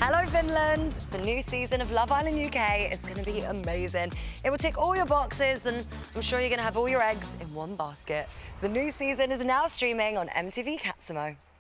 Hello, Finland! The new season of Love Island UK is going to be amazing. It will tick all your boxes, and I'm sure you're going to have all your eggs in one basket. The new season is now streaming on MTV Katsomo.